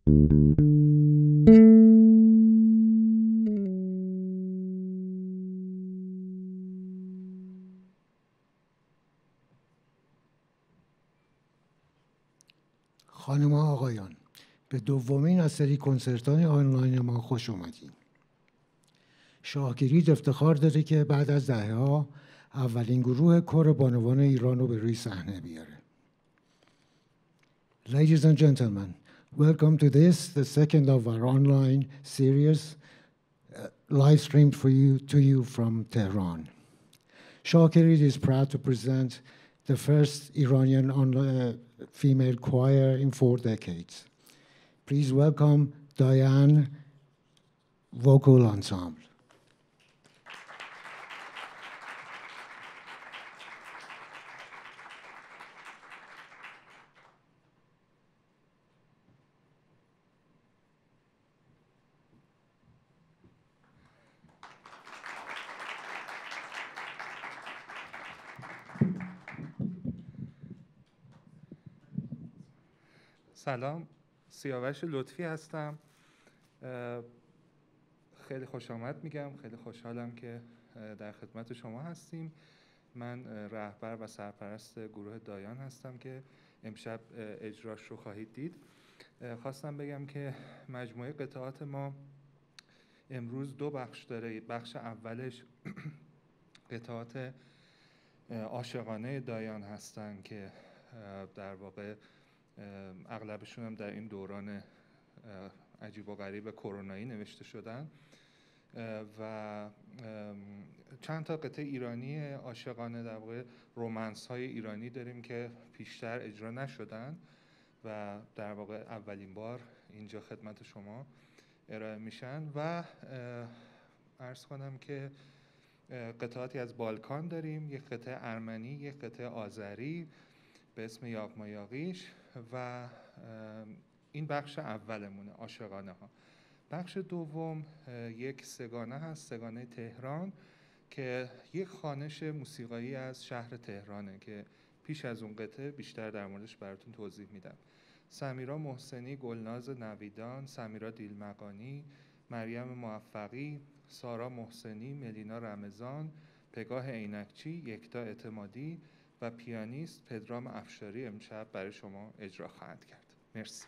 خانم ها آقایان، به دومین از سری کنسرت‌های آنلاین ما خوش اومدین. شاهگیری افتخار داره که بعد از دهه‌ها اولین گروه کور بانوان ایران رو به روی صحنه بیاره. Ladies and gentlemen, welcome to this, the second of our online series, live streamed to you from Tehran. Shahgiri is proud to present the first Iranian female choir in 4 decades. Please welcome Dayan Vocal Ensemble. سلام، سیاوش لطفی هستم. خیلی خوش آمد میگم، خیلی خوشحالم که در خدمت شما هستیم. من رهبر و سرپرست گروه دایان هستم که امشب اجراش رو خواهید دید. خواستم بگم که مجموعه قطعات ما امروز 2 بخش داره. بخش اولش قطعات عاشقانه دایان هستن که در واقع اغلبشون هم در این دوران عجیب و غریب کرونایی نوشته شدن و چند تا قطعه ایرانی عاشقانه، در واقع رومنس های ایرانی داریم که پیشتر اجرا نشدن و در واقع اولین بار اینجا خدمت شما ارائه میشن. و عرض کنم که قطعاتی از بالکان داریم، یک قطعه ارمنی، یک قطعه آذری به اسم یاغمایاغیش و این بخش اولمونه، عاشقانه ها. بخش دوم یک سگانه هست، سگانه تهران، که یک خوانش موسیقایی از شهر تهرانه که پیش از اون قطعه بیشتر در موردش براتون توضیح میدم. سمیرا محسنی، گلناز نویدان، سمیرا دیلمقانی، مریم موفقی، سارا محسنی، ملینا رمضان، پگاه عینکچی، یکتا اعتمادی و پیانیست پدرام افشاری امشب برای شما اجرا خواهند کرد. مرسی.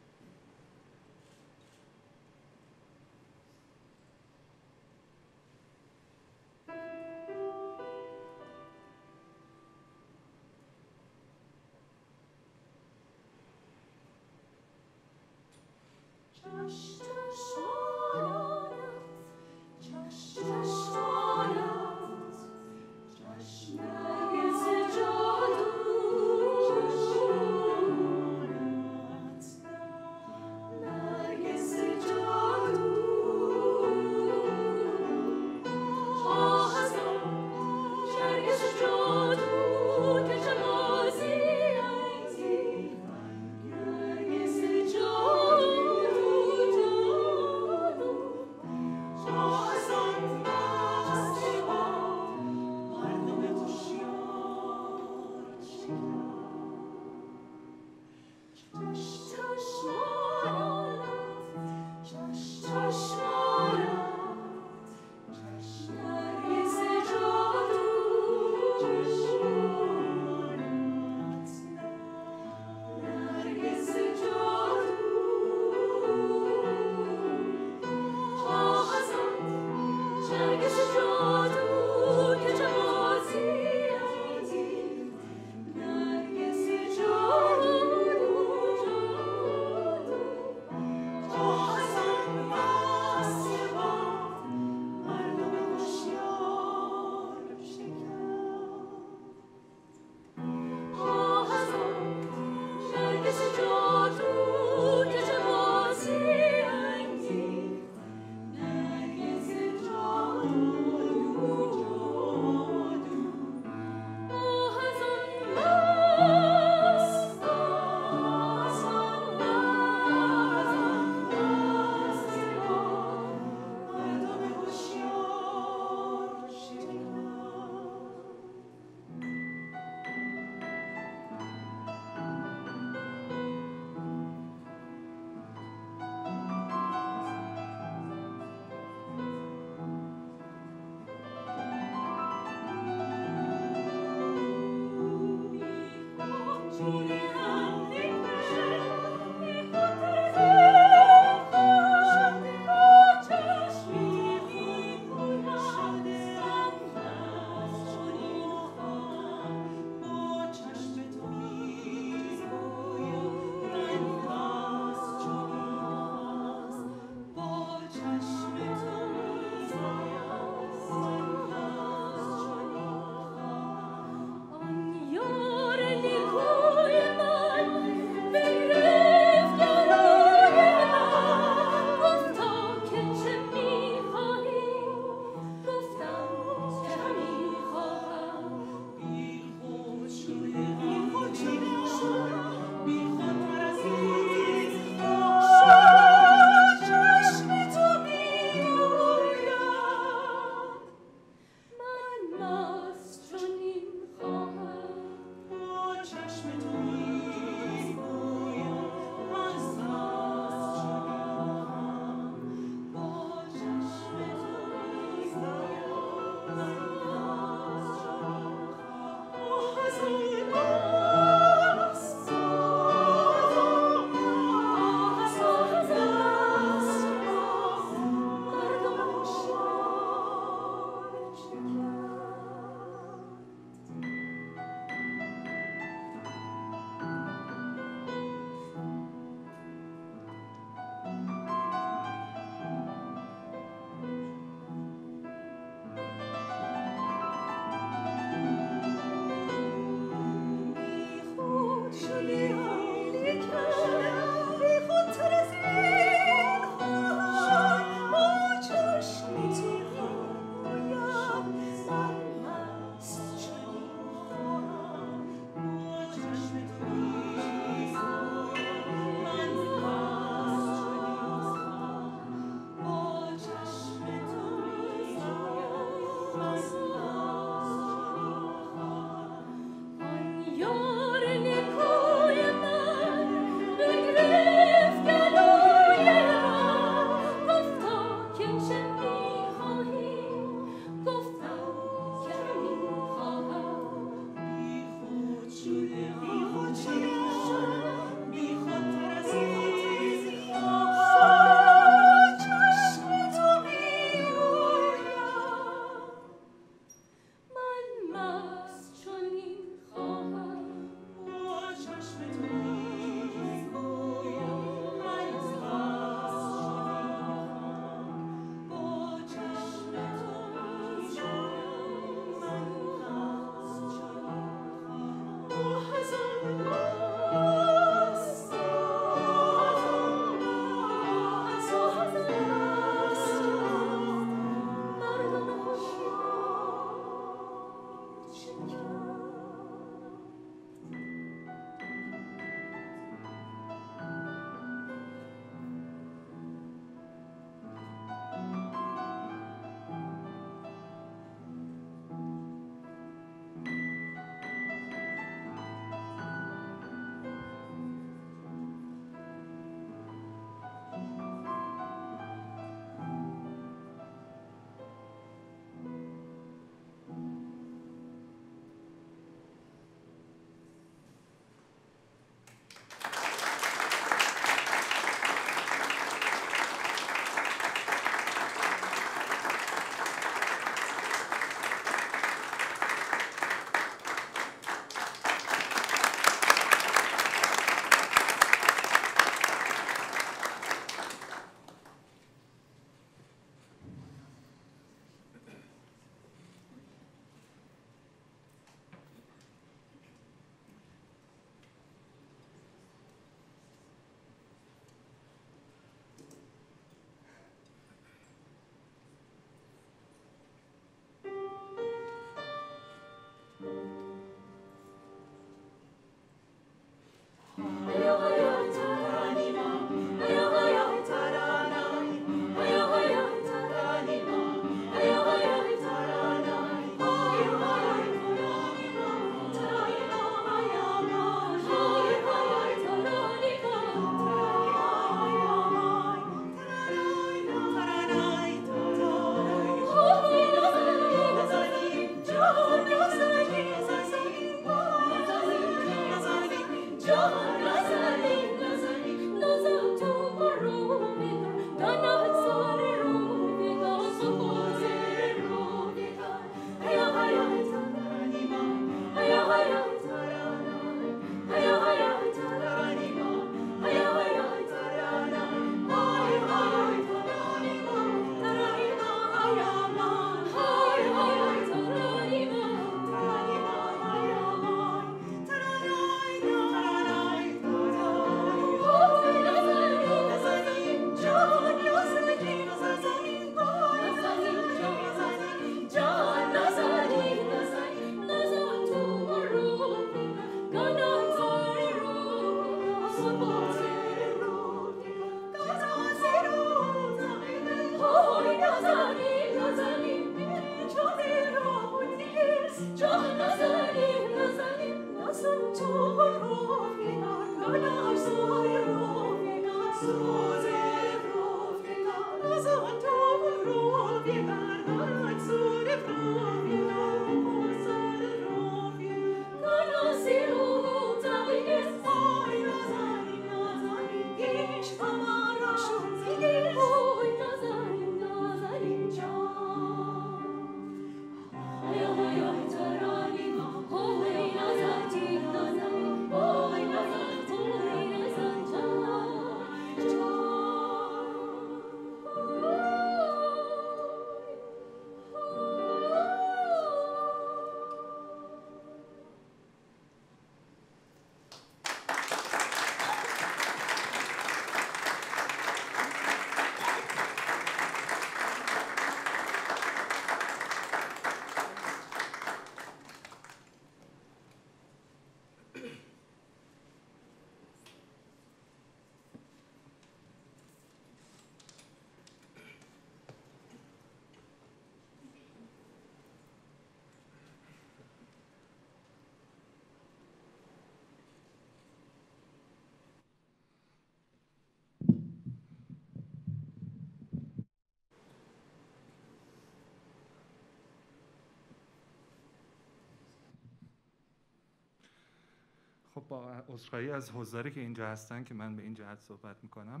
خب با عذرخواهی از حضاری که اینجا هستن که من به این جهت صحبت میکنم،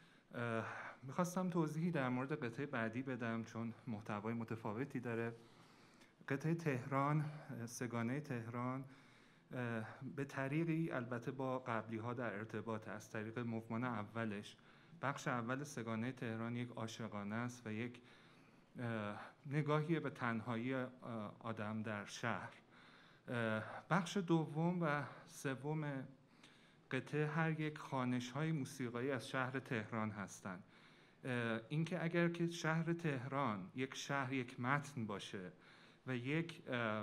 میخواستم توضیحی در مورد قطعه بعدی بدم چون محتوای متفاوتی داره. قطعه تهران، سگانه تهران، به طریقی البته با قبلی ها در ارتباط، از طریق موومان اولش. بخش اول سگانه تهران یک عاشقانه است و یک نگاهی به تنهایی آدم در شهر. بخش دوم و سوم قطعه هر یک خوانش‌های موسیقایی از شهر تهران هستند. اینکه اگر که شهر تهران یک متن باشه و یک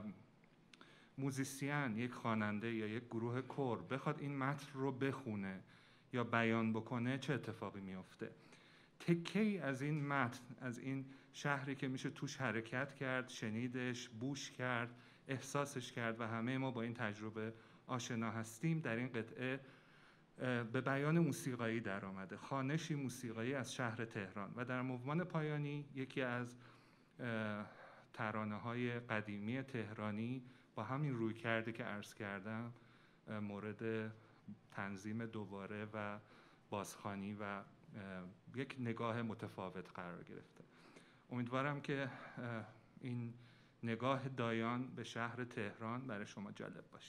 موزیسین، یک خواننده یا یک گروه کور بخواد این متن رو بخونه یا بیان بکنه، چه اتفاقی میفته؟ تکه‌ای از این متن، از این شهری که میشه توش حرکت کرد، شنیدش، بوش کرد، احساسش کرد و همه ما با این تجربه آشنا هستیم، در این قطعه به بیان موسیقایی در آمده، خوانشی موسیقایی از شهر تهران. و در موومان پایانی یکی از ترانه‌های قدیمی تهرانی با همین رویکردی که عرض کردم مورد تنظیم دوباره و بازخوانی و یک نگاه متفاوت قرار گرفته. امیدوارم که این نگاه دایان به شهر تهران برای شما جالب باشه.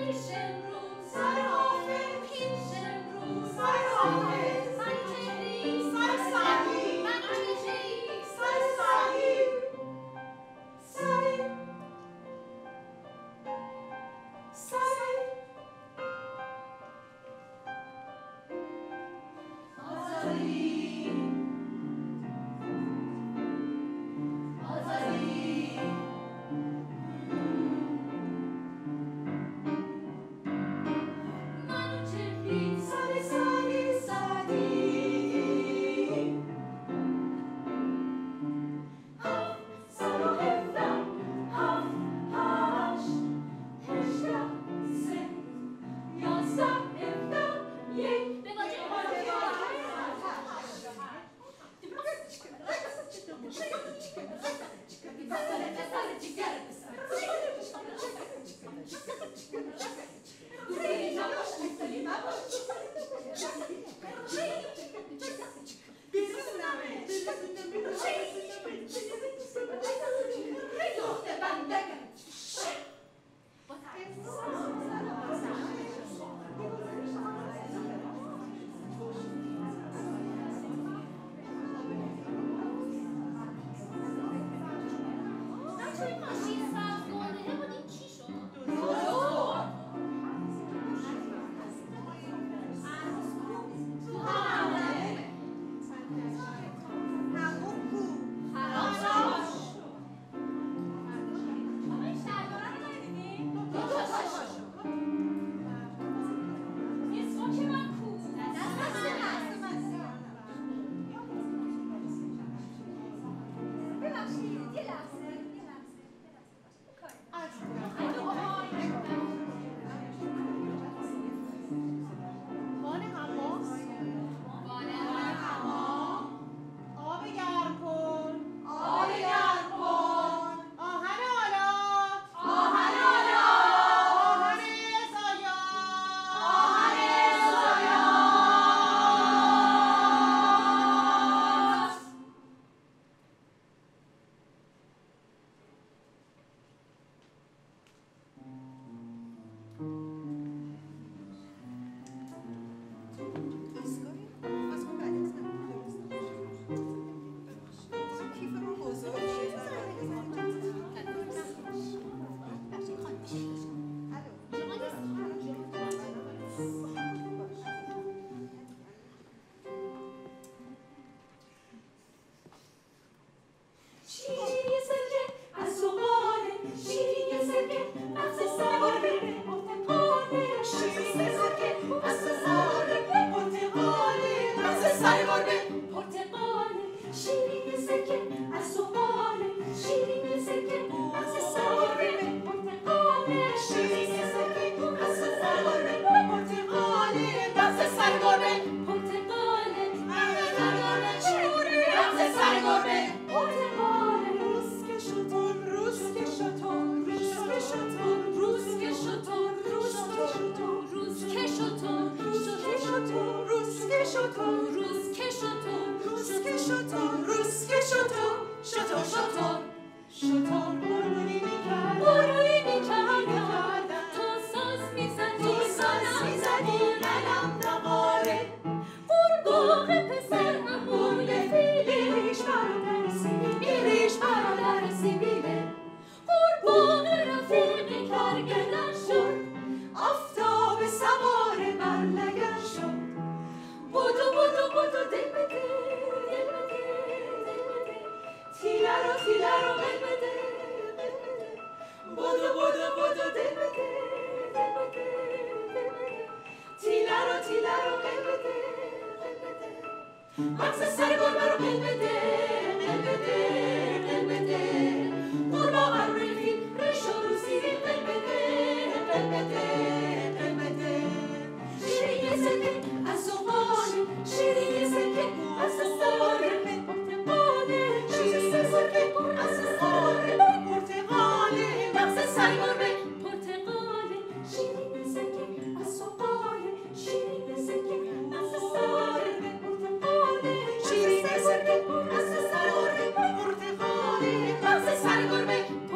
Porte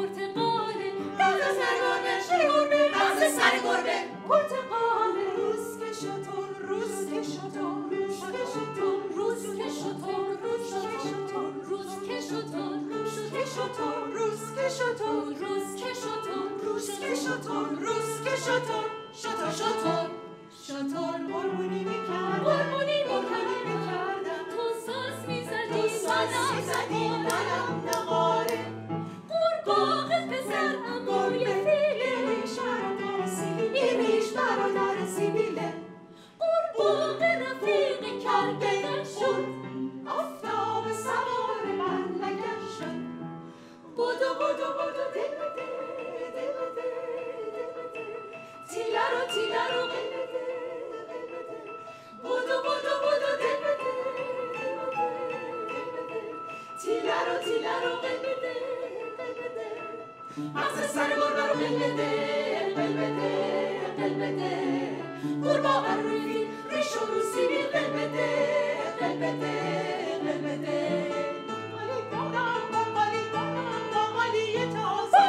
پرتقال روز که شطور روز که شطور روز که شطور روز که شطور روز که شطور روز که شطور روز که شطور روز که شطور روز که شطور روز که شطور روز که شطور شطور شطور شطور قربونی میکردم قربونی میکردم تو ساز میزدی منم نغاره قرباغ پسر اموی فیله ایمیش برادر سیبیله قرباغ رفیق کرگدن شد آفتاب سوار بر لگن شد بودو بودو بودو دل بده دل بده دل بده تیلارو تیلارو قل بده قل بده بودو بودو بودو دل بده دل بده دل بده تیلارو تیلارو قل بده قل بده مغز سر گربه رو قل بده قل بده قل بده قرباغ روی ریش و رو سیبیل قل بده قل بده قل بده باقالی دارم باقالی دارم باقالی تازه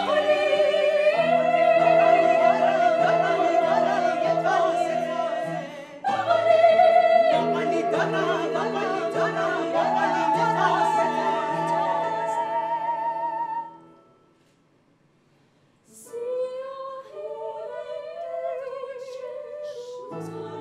باقالی دارم باقالی دارم باقالی تازه سیاهی چشم